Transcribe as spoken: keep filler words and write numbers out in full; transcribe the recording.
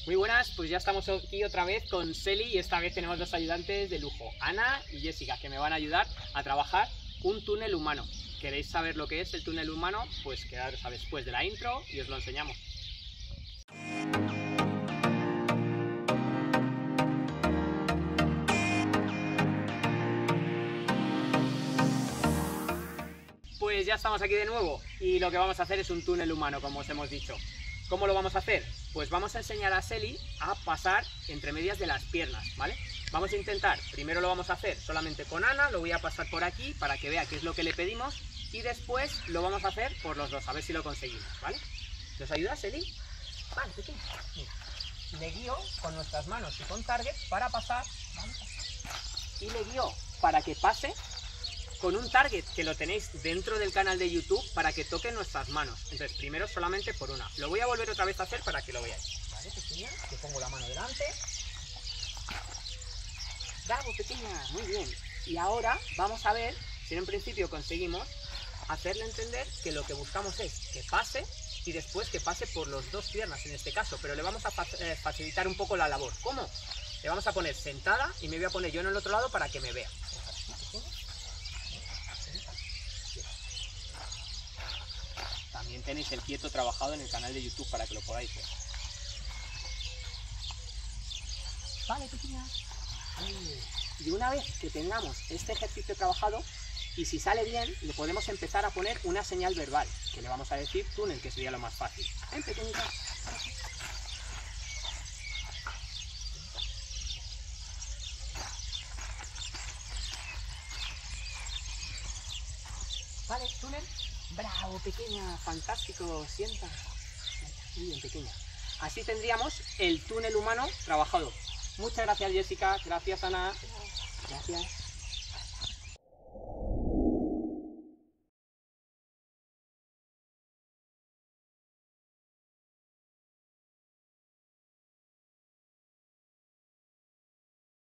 Muy buenas, pues ya estamos aquí otra vez con Celi y esta vez tenemos dos ayudantes de lujo, Ana y Jessica, que me van a ayudar a trabajar un túnel humano. ¿Queréis saber lo que es el túnel humano? Pues quedaros a después de la intro y os lo enseñamos. Pues ya estamos aquí de nuevo y lo que vamos a hacer es un túnel humano, como os hemos dicho. ¿Cómo lo vamos a hacer? Pues vamos a enseñar a Celi a pasar entre medias de las piernas, ¿vale? Vamos a intentar, primero lo vamos a hacer solamente con Ana, lo voy a pasar por aquí para que vea qué es lo que le pedimos y después lo vamos a hacer por los dos, a ver si lo conseguimos, ¿vale? ¿Nos ayuda, Celi? Vale, pequeño. Mira, le guío con nuestras manos y con target para pasar, ¿vale? Y le guío para que pase con un target que lo tenéis dentro del canal de YouTube para que toque nuestras manos. Entonces, primero solamente por una. Lo voy a volver otra vez a hacer para que lo veáis. Vale, pequeña, te pongo la mano delante. Bravo, pequeña, muy bien. Y ahora vamos a ver si en un principio conseguimos hacerle entender que lo que buscamos es que pase y después que pase por las dos piernas en este caso, pero le vamos a facilitar un poco la labor. ¿Cómo? Le vamos a poner sentada y me voy a poner yo en el otro lado para que me vea. También tenéis el quieto trabajado en el canal de YouTube para que lo podáis ver. Vale, pequeña. Y una vez que tengamos este ejercicio trabajado, y si sale bien, le podemos empezar a poner una señal verbal, que le vamos a decir túnel, que sería lo más fácil. Ven, pequeñita. Vale, túnel. Bravo, pequeña, fantástico, sienta. Muy bien, pequeña. Así tendríamos el túnel humano trabajado. Muchas gracias, Jessica. Gracias, Ana. Gracias.